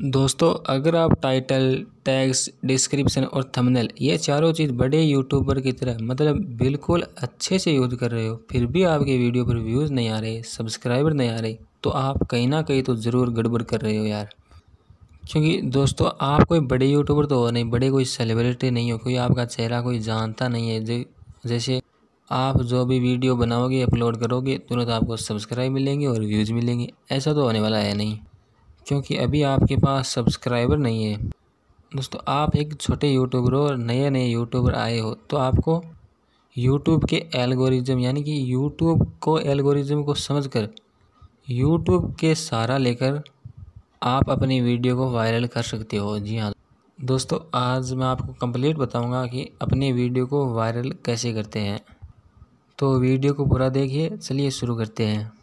दोस्तों, अगर आप टाइटल, टैग्स, डिस्क्रिप्शन और थंबनेल ये चारों चीज़ बड़े यूट्यूबर की तरह मतलब बिल्कुल अच्छे से यूज़ कर रहे हो, फिर भी आपके वीडियो पर व्यूज़ नहीं आ रहे, सब्सक्राइबर नहीं आ रहे, तो आप कहीं ना कहीं तो ज़रूर गड़बड़ कर रहे हो यार। क्योंकि दोस्तों, आप कोई बड़े यूट्यूबर तो हो नहीं, बड़े कोई सेलिब्रिटी नहीं हो, कोई आपका चेहरा कोई जानता नहीं है। जैसे आप जो भी वीडियो बनाओगे, अपलोड करोगे, तुरंत आपको सब्सक्राइब मिलेंगे और व्यूज़ मिलेंगे। ऐसा तो होने वाला है नहीं, क्योंकि अभी आपके पास सब्सक्राइबर नहीं है। दोस्तों, आप एक छोटे यूट्यूबर हो और नए यूट्यूबर आए हो, तो आपको यूट्यूब के एल्गोरिज्म यानी कि एल्गोरिज्म को समझकर यूट्यूब के सहारा लेकर आप अपनी वीडियो को वायरल कर सकते हो। जी हाँ दोस्तों, आज मैं आपको कंप्लीट बताऊंगा कि अपनी वीडियो को वायरल कैसे करते हैं। तो वीडियो को पूरा देखिए। चलिए शुरू करते हैं।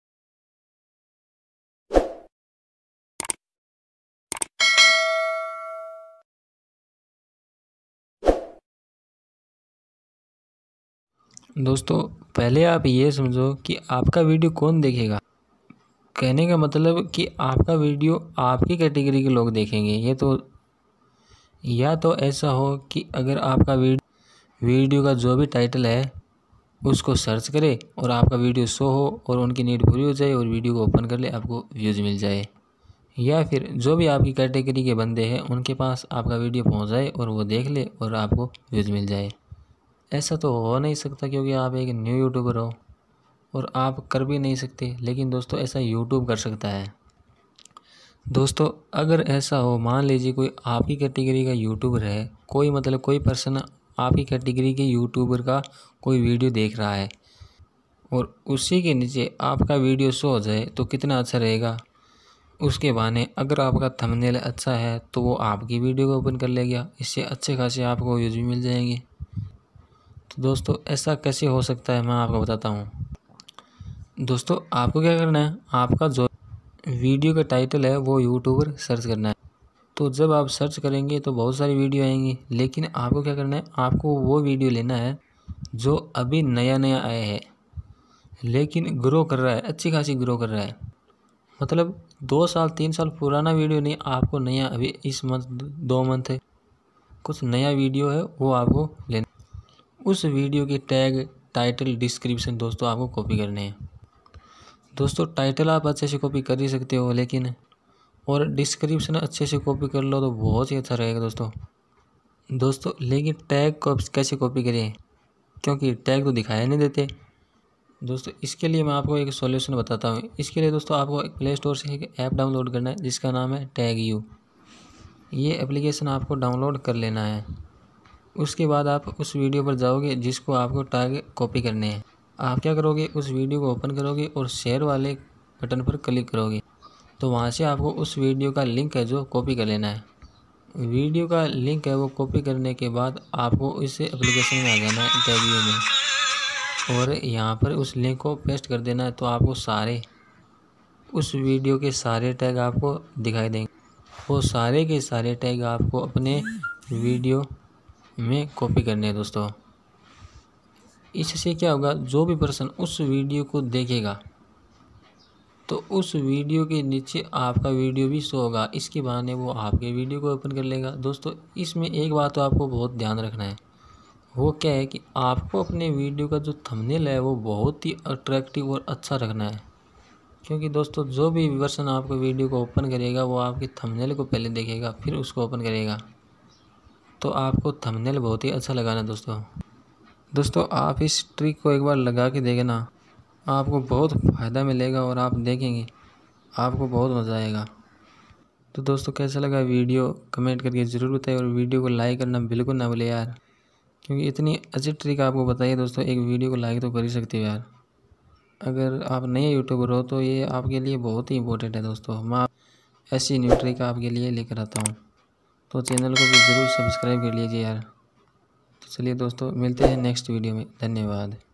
दोस्तों, पहले आप ये समझो कि आपका वीडियो कौन देखेगा। कहने का मतलब कि आपका वीडियो आपकी कैटेगरी के लोग देखेंगे। ये तो या तो ऐसा हो कि अगर आपका वीडियो का जो भी टाइटल है उसको सर्च करे और आपका वीडियो शो हो और उनकी नीड पूरी हो जाए और वीडियो को ओपन कर ले, आपको व्यूज़ मिल जाए। या फिर जो भी आपकी कैटेगरी के बंदे हैं उनके पास आपका वीडियो पहुंच जाए और वो देख ले और आपको व्यूज़ मिल जाए। ऐसा तो हो नहीं सकता, क्योंकि आप एक न्यू यूट्यूबर हो और आप कर भी नहीं सकते। लेकिन दोस्तों, ऐसा यूट्यूब कर सकता है। दोस्तों, अगर ऐसा हो, मान लीजिए कोई आपकी कैटेगरी का यूट्यूबर है, कोई पर्सन आपकी कैटेगरी के यूट्यूबर का कोई वीडियो देख रहा है और उसी के नीचे आपका वीडियो शो हो जाए तो कितना अच्छा रहेगा। उसके बहाने अगर आपका थंबनेल अच्छा है तो वो आपकी वीडियो को ओपन कर लेगा, इससे अच्छे खासे आपको व्यूज़ भी मिल जाएंगे। तो दोस्तों, ऐसा कैसे हो सकता है, मैं आपको बताता हूँ। दोस्तों, आपको क्या करना है, आपका जो वीडियो का टाइटल है वो यूट्यूबर सर्च करना है। तो जब आप सर्च करेंगे तो बहुत सारी वीडियो आएंगी, लेकिन आपको क्या करना है, आपको वो वीडियो लेना है जो अभी नया आया है लेकिन ग्रो कर रहा है, अच्छी खासी ग्रो कर रहा है। मतलब 2 साल 3 साल पुराना वीडियो नहीं, आपको नया अभी इस मंथ 2 मंथ है कुछ नया वीडियो है वो आपको लेना। उस वीडियो के टैग, टाइटल, डिस्क्रिप्शन दोस्तों आपको कॉपी करने हैं। दोस्तों, टाइटल आप अच्छे से कॉपी कर ही सकते हो, लेकिन और डिस्क्रिप्शन अच्छे से कॉपी कर लो तो बहुत ही अच्छा रहेगा दोस्तों। लेकिन टैग को कैसे कॉपी करें, क्योंकि टैग तो दिखाया नहीं देते। दोस्तों, इसके लिए मैं आपको एक सॉल्यूशन बताता हूँ। इसके लिए दोस्तों, आपको प्ले स्टोर से एक ऐप डाउनलोड करना है जिसका नाम है टैग यू। ये एप्लीकेशन आपको डाउनलोड कर लेना है। उसके बाद आप उस वीडियो पर जाओगे जिसको आपको टैग कॉपी करने हैं। आप क्या करोगे, उस वीडियो को ओपन करोगे और शेयर वाले बटन पर क्लिक करोगे, तो वहाँ से आपको उस वीडियो का लिंक है जो कॉपी कर लेना है। वीडियो का लिंक है वो कॉपी करने के बाद आपको इस एप्लीकेशन में आ जाना है टैग यू में, और यहाँ पर उस लिंक को पेस्ट कर देना है। तो आपको उस वीडियो के सारे टैग आपको दिखाई देंगे। वो सारे के सारे टैग आपको अपने वीडियो में कॉपी करने हैं दोस्तों। इससे क्या होगा, जो भी पर्सन उस वीडियो को देखेगा तो उस वीडियो के नीचे आपका वीडियो भी शो होगा। इसके बहाने वो आपके वीडियो को ओपन कर लेगा। दोस्तों, इसमें एक बात तो आपको बहुत ध्यान रखना है, वो क्या है कि आपको अपने वीडियो का जो थंबनेल है वो बहुत ही अट्रैक्टिव और अच्छा रखना है। क्योंकि दोस्तों, जो भी पर्सन आपको वीडियो को ओपन करेगा वो आपके थंबनेल को पहले देखेगा, फिर उसको ओपन करेगा। तो आपको थंबनेल बहुत ही अच्छा लगाना दोस्तों, आप इस ट्रिक को एक बार लगा के देखना, आपको बहुत फ़ायदा मिलेगा और आप देखेंगे आपको बहुत मज़ा आएगा। तो दोस्तों, कैसा लगा वीडियो कमेंट करके ज़रूर बताइए और वीडियो को लाइक करना बिल्कुल ना भूलिए यार, क्योंकि इतनी अच्छी ट्रिक आपको बताइए दोस्तों, एक वीडियो को लाइक तो कर ही सकते हो यार। अगर आप नए यूट्यूबर हो तो ये आपके लिए बहुत ही इंपॉर्टेंट है दोस्तों। मैं ऐसी न्यू ट्रिक आपके लिए लेकर आता हूँ, तो चैनल को भी ज़रूर सब्सक्राइब कर लीजिए यार। तो चलिए दोस्तों, मिलते हैं नेक्स्ट वीडियो में। धन्यवाद।